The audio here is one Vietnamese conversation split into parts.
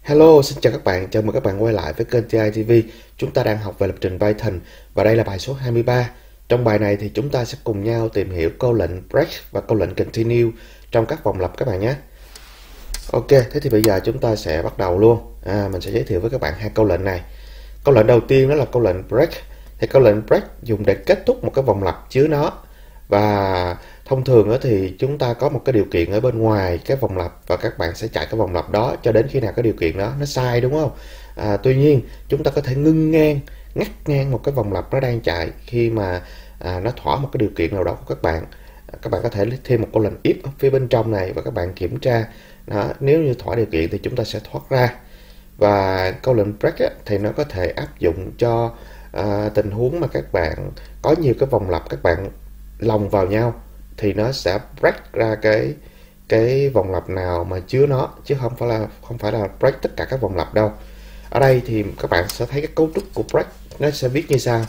Hello, xin chào các bạn, chào mừng các bạn quay lại với kênh TI TV. Chúng ta đang học về lập trình Python và đây là bài số 23. Trong bài này thì chúng ta sẽ cùng nhau tìm hiểu câu lệnh break và câu lệnh continue trong các vòng lặp các bạn nhé. Ok, thế thì bây giờ chúng ta sẽ bắt đầu luôn. Mình sẽ giới thiệu với các bạn hai câu lệnh này. Câu lệnh đầu tiên đó là câu lệnh break. Thì câu lệnh break dùng để kết thúc một cái vòng lặp chứa nó. Và thông thường thì chúng ta có một cái điều kiện ở bên ngoài cái vòng lặp và các bạn sẽ chạy cái vòng lặp đó cho đến khi nào cái điều kiện đó nó sai, đúng không? Tuy nhiên chúng ta có thể ngắt ngang một cái vòng lặp nó đang chạy khi mà nó thỏa một cái điều kiện nào đó của các bạn. Các bạn có thể thêm một câu lệnh if ở phía bên trong này và các bạn kiểm tra đó, nếu như thỏa điều kiện thì chúng ta sẽ thoát ra. Và câu lệnh break thì nó có thể áp dụng cho tình huống mà các bạn có nhiều cái vòng lặp các bạn lồng vào nhau thì nó sẽ break ra cái vòng lặp nào mà chứa nó, chứ không phải là break tất cả các vòng lặp đâu. Ở đây thì các bạn sẽ thấy cái cấu trúc của break nó sẽ viết như sau: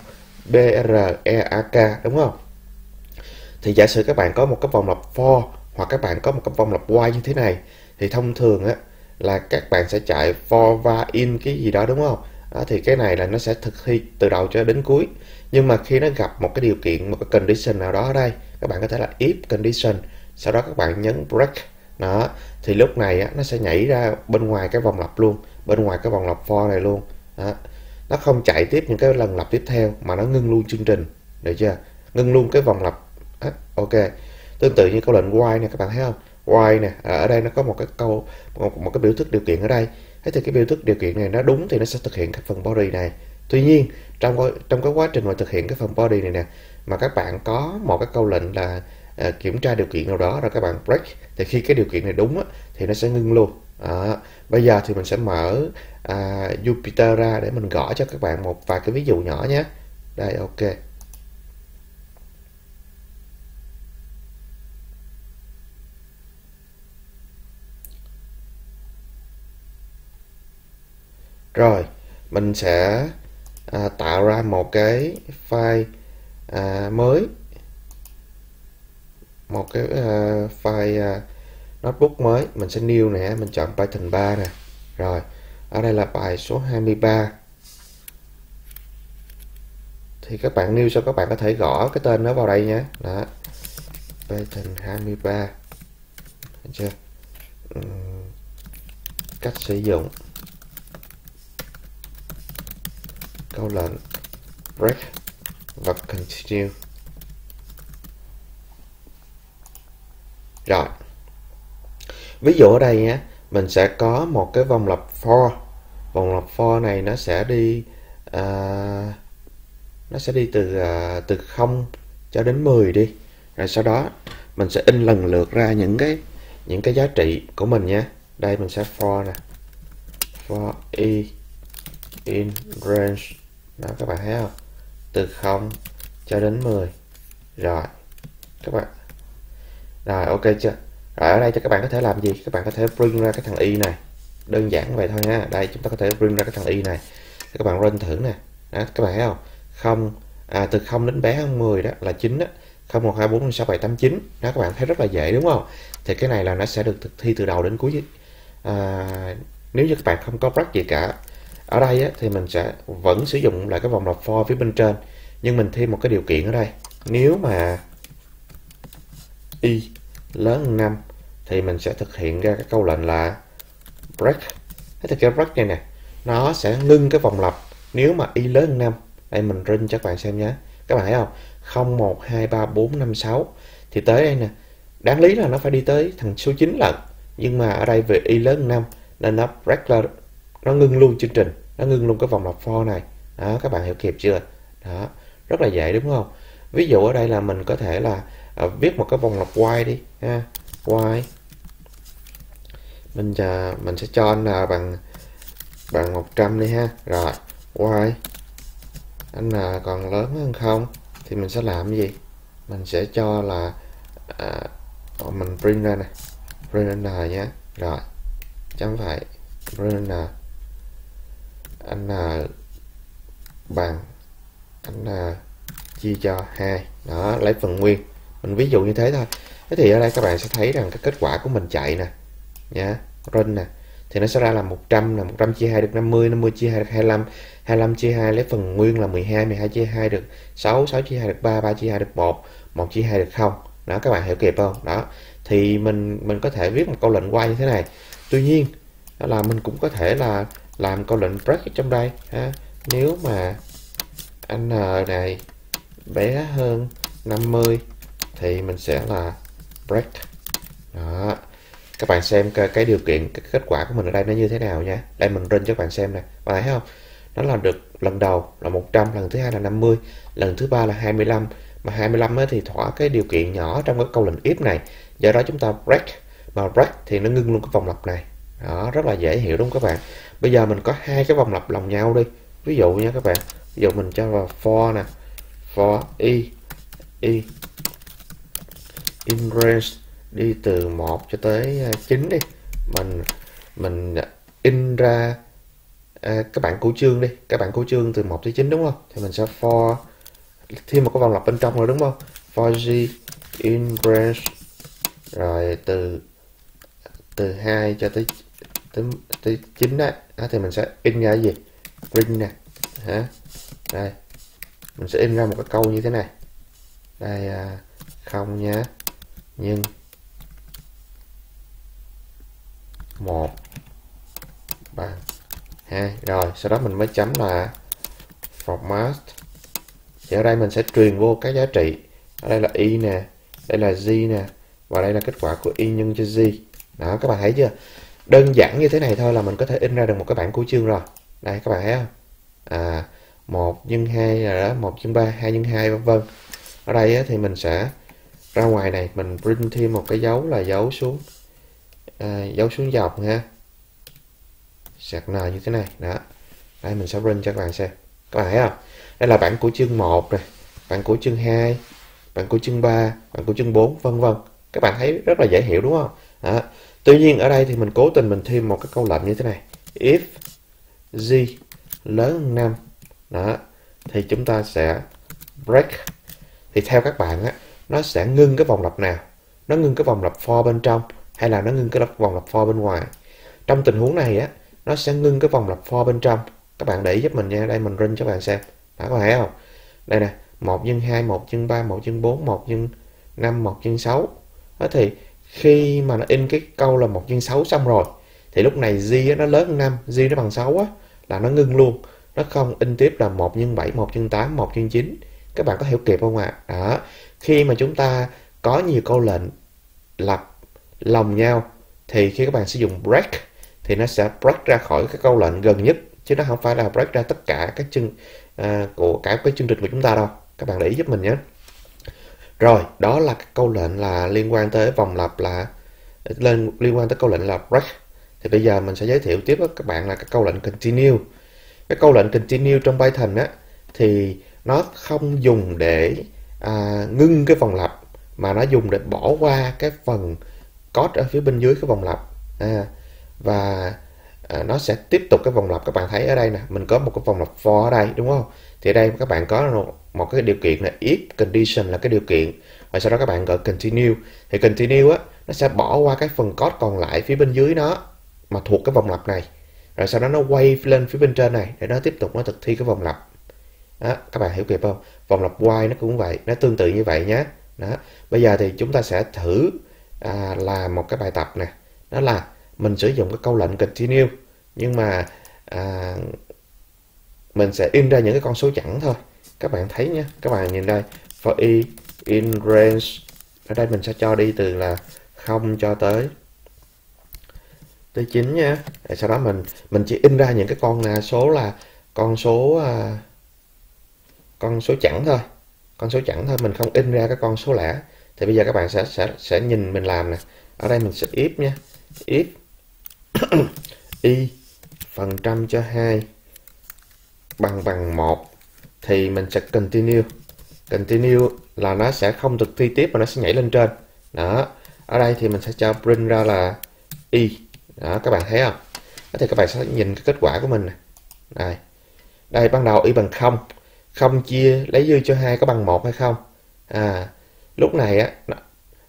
break, đúng không? Thì giả sử các bạn có một cái vòng lặp for hoặc các bạn có một cái vòng lặp while như thế này thì thông thường là các bạn sẽ chạy for và in cái gì đó, đúng không? Thì cái này là nó sẽ thực thi từ đầu cho đến cuối. Nhưng mà khi nó gặp một cái điều kiện, một cái condition nào đó ở đây, các bạn có thể là if condition, sau đó các bạn nhấn break đó, thì lúc này nó sẽ nhảy ra bên ngoài cái vòng lặp luôn, bên ngoài cái vòng lặp for này luôn đó. Nó không chạy tiếp những cái lần lặp tiếp theo mà nó ngưng luôn chương trình, được chưa? Ngưng luôn cái vòng lặp. Ok, tương tự như câu lệnh while này, các bạn thấy không? While nè, ở đây nó có một cái biểu thức điều kiện ở đây. Thế thì cái biểu thức điều kiện này nó đúng thì nó sẽ thực hiện cái phần body này. Tuy nhiên trong cái quá trình mà thực hiện cái phần body này nè, mà các bạn có một cái câu lệnh là kiểm tra điều kiện nào đó rồi các bạn break, thì khi cái điều kiện này đúng thì nó sẽ ngưng luôn. Bây giờ thì mình sẽ mở Jupyter ra để mình gõ cho các bạn một vài cái ví dụ nhỏ nhé. Đây, ok. Rồi, mình sẽ tạo ra một cái file mới, một cái file notebook mới. Mình sẽ new nè, mình chọn Python 3 nè. Rồi, ở đây là bài số 23. Thì các bạn new xong các bạn có thể gõ cái tên nó vào đây nhé. Đó, Python 23. Được chưa? Cách sử dụng câu lệnh break và continue. Rồi, ví dụ ở đây nhé, mình sẽ có một cái vòng lặp for. Vòng lặp for này nó sẽ đi từ 0 cho đến 10 đi. Rồi sau đó mình sẽ in lần lượt ra những cái giá trị của mình nhé. Đây mình sẽ for nè, for i in range đó, các bạn thấy không? Từ 0 cho đến 10. Rồi các bạn, rồi ok chưa? Rồi ở đây thì các bạn có thể làm gì? Các bạn có thể print ra cái thằng y này, đơn giản vậy thôi nha. Đây chúng ta có thể print ra cái thằng y này, các bạn run thử nè. Đó, các bạn thấy không? Từ 0 đến bé hơn 10 đó là 9 đó. 0, 1, 2, 4, 5, 6, 7, 8, 9 đó, các bạn thấy rất là dễ đúng không? Thì cái này là nó sẽ được thực thi từ đầu đến cuối. Nếu như các bạn không có break gì cả, ở đây thì mình sẽ vẫn sử dụng lại cái vòng lặp for phía bên trên, nhưng mình thêm một cái điều kiện ở đây. Nếu mà y lớn hơn 5 thì mình sẽ thực hiện ra cái câu lệnh là break. Thế thì cái break này nè, nó sẽ ngưng cái vòng lặp nếu mà y lớn hơn 5. Đây mình run cho các bạn xem nhé. Các bạn thấy không? 0, 1, 2, 3, 4, 5, 6 thì tới đây nè, đáng lý là nó phải đi tới thằng số 9 lận, nhưng mà ở đây về y lớn hơn 5 nên nó break là nó ngưng luôn chương trình, nó ngưng luôn cái vòng lặp for này. Đó, các bạn hiểu kịp chưa? Đó, rất là dễ đúng không? Ví dụ ở đây là mình có thể là viết một cái vòng lặp while đi ha. While mình sẽ cho n bằng 100 đi ha. Rồi while n còn lớn hơn không thì mình sẽ làm cái gì? Mình sẽ cho là mình print ra nè, print n nhé. Rồi chấm phẩy print n bằng n chia cho 2. Đó, lấy phần nguyên. Mình ví dụ như thế thôi. Thế thì ở đây các bạn sẽ thấy rằng cái kết quả của mình chạy nè nhá, run nè, thì nó sẽ ra là 100, là 100 chia 2 được 50, 50 chia 2 được 25, 25 chia 2 lấy phần nguyên là 12, 12 chia 2 được 6, 6 chia 2 được 3, 3 chia 2 được 1, 1 chia 2 được 0. Đó, các bạn hiểu kịp không? Đó, thì mình có thể viết một câu lệnh while như thế này. Tuy nhiên là mình cũng có thể là làm câu lệnh break ở trong đây ha. Nếu mà n này bé hơn 50 thì mình sẽ là break. Đó, các bạn xem cái điều kiện, cái kết quả của mình ở đây nó như thế nào nha. Đây mình run cho các bạn xem nè, bạn thấy không? Nó là được lần đầu là 100, lần thứ hai là 50, lần thứ ba là 25. Mà 25 thì thỏa cái điều kiện nhỏ trong cái câu lệnh if này, do đó chúng ta break, mà break thì nó ngưng luôn cái vòng lặp này. Đó, rất là dễ hiểu đúng không các bạn? Bây giờ mình có hai cái vòng lặp lòng nhau đi, ví dụ nha các bạn, ví dụ mình cho vào for nè, for i in range đi từ 1 cho tới 9 đi, mình in ra các bạn của chương đi, các bạn của chương từ 1 tới 9 đúng không? Thì mình sẽ for thêm một cái vòng lặp bên trong rồi đúng không? For g in range rồi từ 2 cho tới 9 đó. Thì mình sẽ in ra cái gì? Ring nè. Hả? Đây. Mình sẽ in ra một cái câu như thế này. Đây không nhá. Nhưng 1 bằng 2. Rồi, sau đó mình mới chấm là format. Thì ở đây mình sẽ truyền vô các giá trị. Ở đây là y nè, đây là z nè, và đây là kết quả của y nhân cho z. Đó, các bạn thấy chưa? Đơn giản như thế này thôi là mình có thể in ra được một cái bảng của chương rồi. Đây, các bạn thấy không? 1 nhân 2 là đó, 1 nhân 3, 2 nhân 2 vân vân. Ở đây thì mình sẽ ra ngoài này, mình print thêm một cái dấu là dấu xuống dọc ha. Sạc n như thế này. Đó. Đây mình sẽ print cho các bạn xem. Các bạn thấy không? Đây là bảng của chương 1 này, bảng của chương 2, bảng của chương 3, bảng của chương 4 vân vân. Các bạn thấy rất là dễ hiểu đúng không? Đó. Tuy nhiên ở đây thì mình cố tình mình thêm một cái câu lệnh như thế này. If g lớn hơn 5. Đó. Thì chúng ta sẽ break. Thì theo các bạn á, nó sẽ ngưng cái vòng lặp nào? Nó ngưng cái vòng lặp for bên trong hay là nó ngưng cái vòng lặp for bên ngoài? Trong tình huống này á, nó sẽ ngưng cái vòng lặp for bên trong. Các bạn để ý giúp mình nha, đây mình run cho các bạn xem. Đó, có thấy không? Đây nè, 1 nhân 2, 1 nhân 3, 1 nhân 4, 1 nhân 5, 1 nhân 6. Đó thì khi mà nó in cái câu là 1 nhân 6 xong rồi, thì lúc này g nó lớn hơn 5, g nó bằng 6 á, là nó ngưng luôn. Nó không in tiếp là 1 nhân 7, 1 nhân 8, 1 nhân 9. Các bạn có hiểu kịp không ạ? Đó. Khi mà chúng ta có nhiều câu lệnh lặp lòng nhau thì khi các bạn sử dụng break thì nó sẽ break ra khỏi cái câu lệnh gần nhất, chứ nó không phải là break ra tất cả các của cả cái chương trình của chúng ta đâu. Các bạn để ý giúp mình nhé. Rồi, đó là cái câu lệnh là liên quan tới vòng lặp, là liên quan tới câu lệnh là break. Thì bây giờ mình sẽ giới thiệu tiếp với các bạn là cái câu lệnh continue. Cái câu lệnh continue trong Python á thì nó không dùng để ngưng cái vòng lặp, mà nó dùng để bỏ qua cái phần code ở phía bên dưới cái vòng lặp. Và nó sẽ tiếp tục cái vòng lặp. Các bạn thấy ở đây nè, mình có một cái vòng lặp for ở đây đúng không? Thì ở đây các bạn có một cái điều kiện là if condition là cái điều kiện, và sau đó các bạn gọi continue. Thì continue á, nó sẽ bỏ qua cái phần code còn lại phía bên dưới nó mà thuộc cái vòng lặp này, rồi sau đó nó quay lên phía bên trên này để nó tiếp tục nó thực thi cái vòng lặp. Đó, các bạn hiểu kịp không? Vòng lặp while nó cũng vậy, nó tương tự như vậy nhé. Đó. Bây giờ thì chúng ta sẽ thử làm một cái bài tập nè. Đó là mình sử dụng cái câu lệnh continue, nhưng mà mình sẽ in ra những cái con số chẵn thôi. Các bạn thấy nhé, các bạn nhìn đây, for i in range, ở đây mình sẽ cho đi từ là 0 cho tới 9 nha. Sau đó mình chỉ in ra những cái con số là con số chẵn thôi, mình không in ra cái con số lẻ. Thì bây giờ các bạn sẽ nhìn mình làm nè. Ở đây mình sẽ if nha, if y phần trăm cho 2 bằng 1 thì mình sẽ continue là nó sẽ không thực thi tiếp mà nó sẽ nhảy lên trên. Đó, ở đây thì mình sẽ cho print ra là y. Đó, các bạn thấy không? Đó, thì các bạn sẽ nhìn cái kết quả của mình này. Đây, ban đầu y bằng 0, 0 chia lấy dư cho 2 có bằng 1 hay không? Lúc này á,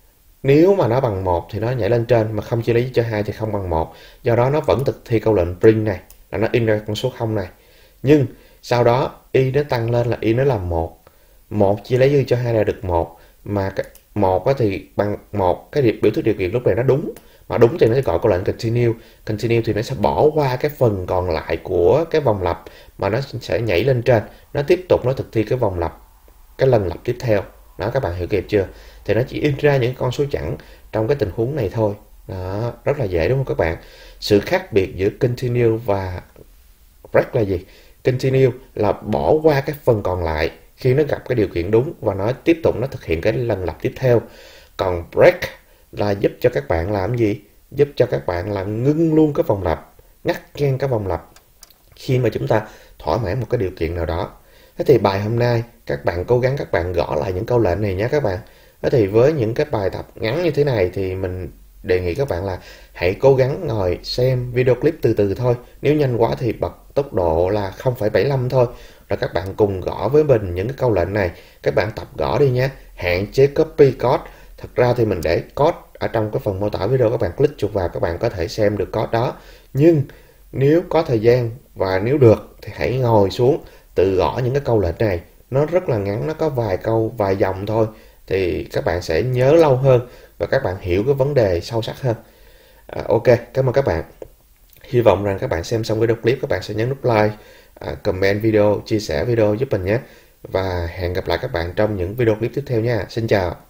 Nếu mà nó bằng 1 thì nó nhảy lên trên, mà không chia lấy cho 2 thì không bằng 1. Do đó nó vẫn thực thi câu lệnh print này, là nó in ra con số 0 này. Nhưng sau đó y nó tăng lên là y nó là 1. 1 chia lấy dư cho 2 là được 1. Mà cái 1 thì bằng 1, cái biểu thức điều kiện lúc này nó đúng. Mà đúng thì nó sẽ gọi câu lệnh continue. Continue thì nó sẽ bỏ qua cái phần còn lại của cái vòng lặp, mà nó sẽ nhảy lên trên, nó tiếp tục nó thực thi cái vòng lặp, cái lần lặp tiếp theo. Đó, các bạn hiểu kịp chưa? Thì nó chỉ in ra những con số chẵn trong cái tình huống này thôi. Đó, rất là dễ đúng không các bạn? Sự khác biệt giữa continue và break là gì? Continue là bỏ qua cái phần còn lại khi nó gặp cái điều kiện đúng và nó tiếp tục nó thực hiện cái lần lặp tiếp theo. Còn break là giúp cho các bạn làm gì? Giúp cho các bạn là ngưng luôn cái vòng lặp, ngắt ngang cái vòng lặp khi mà chúng ta thỏa mãn một cái điều kiện nào đó. Thế thì bài hôm nay các bạn cố gắng các bạn gõ lại những câu lệnh này nhé các bạn. Thế thì với những cái bài tập ngắn như thế này thì mình đề nghị các bạn là hãy cố gắng ngồi xem video clip từ từ thôi. Nếu nhanh quá thì bật tốc độ là 0,75 thôi. Rồi các bạn cùng gõ với mình những cái câu lệnh này. Các bạn tập gõ đi nhé. Hạn chế copy code. Thật ra thì mình để code ở trong cái phần mô tả video, các bạn click chuột vào các bạn có thể xem được code đó. Nhưng nếu có thời gian và nếu được thì hãy ngồi xuống tự gõ những cái câu lệnh này. Nó rất là ngắn, nó có vài câu, vài dòng thôi. Thì các bạn sẽ nhớ lâu hơn và các bạn hiểu cái vấn đề sâu sắc hơn. Ok, cảm ơn các bạn. Hy vọng rằng các bạn xem xong video clip các bạn sẽ nhấn nút like, comment video, chia sẻ video giúp mình nhé. Và hẹn gặp lại các bạn trong những video clip tiếp theo nha. Xin chào.